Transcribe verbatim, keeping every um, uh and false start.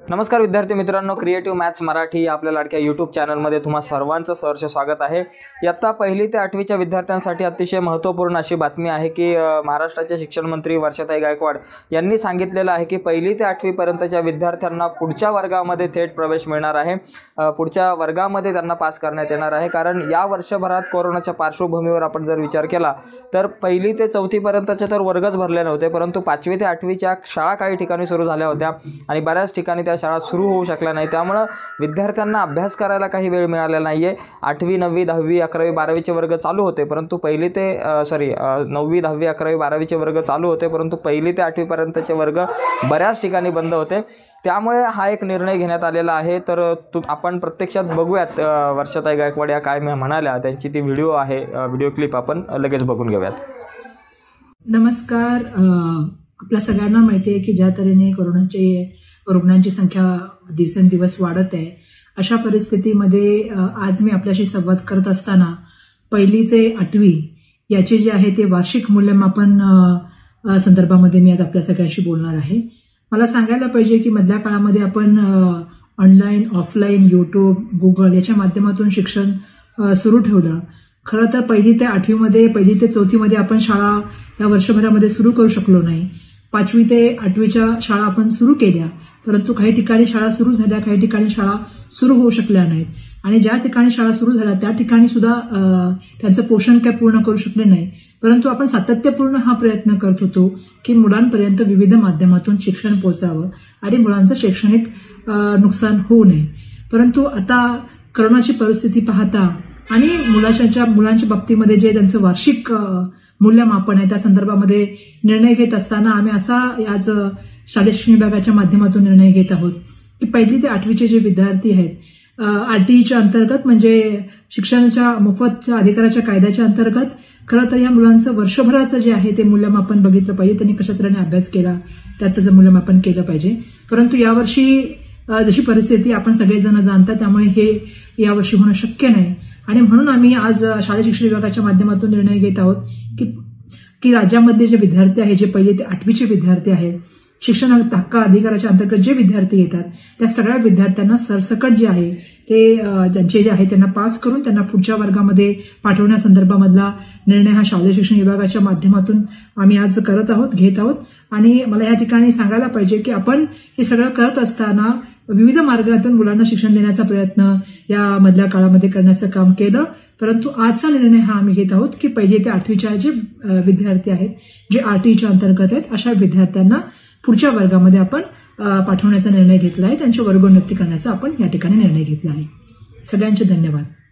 नमस्कार विद्यार्थी मित्रांनो, क्रिएटिव्ह मॅथ्स मराठी आपल्या लाडक्या यूट्यूब चॅनलमध्ये तुम्हा सर्वांचं सहर्ष स्वागत आहे। इयत्ता पहिली ते आठवीच्या विद्यार्थ्यांसाठी अतिशय महत्त्वपूर्ण अशी बातमी आहे की महाराष्ट्राचे शिक्षण मंत्री वर्षाताई गायकवाड यांनी सांगितलेलं आहे की पहिली ते आठवी पर्यंतच्या विद्यार्थ्यांना पुढच्या वर्गामध्ये थेट प्रवेश मिळणार आहे। पुढच्या वर्गामध्ये त्यांना पास करण्यात येणार आहे, कारण या वर्षभरात कोरोनाच्या पार्श्वभूमीवर आपण जर विचार केला तर पहिली ते चौथी पर्यंतचे तर वर्गच भरले नव्हते, परंतु पाचवी ते आठवीच्या शाळा काही ठिकाणी सुरू झाल्या होत्या आणि बऱ्याच ठिकाणी त्या शाळा सुरू होऊ शकल्या नाही। त्यामुळे विद्यार्थ्यांना अभ्यास करायला काही वेळ मिळालेला नाहीये। आठवी नववी दहावी अकरावी बारावीचे वर्ग चालू होते, परंतु पहिली ते सॉरी नववी दहावी अकरावी बारावीचे वर्ग चालू होते, परंतु पहिली ते आठवी पर्यंतचे वर्ग बऱ्याच ठिकाणी बंद होते। त्यामुळे हा एक निर्णय घेण्यात आलेला आहे। तर आपण प्रत्यक्षात बघूयात वर्षाताई गायकवाड या काय म्हणाल्या, त्यांची ती व्हिडिओ आहे, व्हिडिओ क्लिप आपण लगेच बघून घेऊयात। नमस्कार। आपल्या सगळ्यांना माहिती आहे की ज्या तऱ्हेने कोरोनाचे रुग्णांची संख्या दिवसेंदिवस वाढत आहे, अशा परिस्थितीमध्ये आज मी आपल्याशी संवाद करत असताना पहिली ते आठवी याचे जे आहे ते वार्षिक मूल्यमापन संदर्भामध्ये मी आज आपल्या सगळ्यांशी बोलणार आहे। मला सांगायला पाहिजे की मधल्या काळामध्ये आपण ऑनलाईन ऑफलाईन यूट्यूब गुगल याच्या माध्यमातून शिक्षण सुरू ठेवलं। खरं तर पहिली ते आठवीमध्ये पहिली ते चौथीमध्ये आपण शाळा या वर्षभरामध्ये सुरू करू शकलो नाही। पाचवी ते आठवीच्या शाळा आपण सुरू केल्या, परंतु काही ठिकाणी शाळा सुरू झाल्या, काही ठिकाणी शाळा सुरू होऊ शकल्या नाहीत आणि ज्या ठिकाणी शाळा सुरू झाल्या त्या ठिकाणी सुद्धा त्यांचं पोषण काय पूर्ण करू शकले नाही। परंतु आपण सातत्यपूर्ण हा प्रयत्न करत होतो की मुलांपर्यंत विविध माध्यमातून शिक्षण पोहोचावं आणि मुलांचं शैक्षणिक नुकसान होऊ नये। परंतु आता कोरोनाची परिस्थिती पाहता आणि मुलांच्या मुलांच्या बाबतीमध्ये जे त्यांचं वार्षिक मूल्यमापन आहे त्या संदर्भामध्ये निर्णय घेत असताना आम्ही असा आज शालेय शिक्षण विभागाच्या माध्यमातून निर्णय घेत आहोत की पहिली ते आठवीचे जे विद्यार्थी आहेत आरटीईच्या अंतर्गत म्हणजे शिक्षणाच्या मोफत अधिकाराच्या कायद्याच्या अंतर्गत खरं तर या मुलांचं वर्षभराचं जे आहे ते मूल्यमापन बघितलं पाहिजे, त्यांनी कशा तऱ्हेने अभ्यास केला त्यात त्याचं मूल्यमापन केलं पाहिजे। परंतु यावर्षी जशी परिस्थिती आपण सगळेजण जाणता त्यामुळे हे यावर्षी होणं शक्य नाही आणि म्हणून आम्ही आज शालेय शिक्षण विभागाच्या माध्यमातून निर्णय घेत आहोत की की राज्यामध्ये जे विद्यार्थी आहेत, जे पहिली ते आठवीचे विद्यार्थी आहेत, शिक्षण हक्क अधिकाराच्या अंतर्गत जे विद्यार्थी येतात त्या सगळ्या विद्यार्थ्यांना सरसकट जे आहे ते ज्यांचे जे आहे त्यांना पास करून त्यांना पुढच्या वर्गामध्ये पाठवण्यासंदर्भामधला निर्णय हा शालेय शिक्षण विभागाच्या माध्यमातून आम्ही आज करत आहोत घेत आहोत। आणि मला या ठिकाणी सांगायला पाहिजे की आपण हे सगळं करत असताना विविध मार्गातून मुलांना शिक्षण देण्याचा प्रयत्न या मधल्या काळामध्ये करण्याचं काम केलं, परंतु आजचा निर्णय हा आम्ही घेत आहोत की पहिली ते आठवीच्या जे विद्यार्थी आहेत जे आरटीईच्या अंतर्गत आहेत अशा विद्यार्थ्यांना पुढच्या वर्गामध्ये आपण पाठवण्याचा निर्णय घेतला आहे, त्यांची वर्गोन्नती करण्याचा आपण या ठिकाणी निर्णय घेतला आहे। सगळ्यांचे धन्यवाद।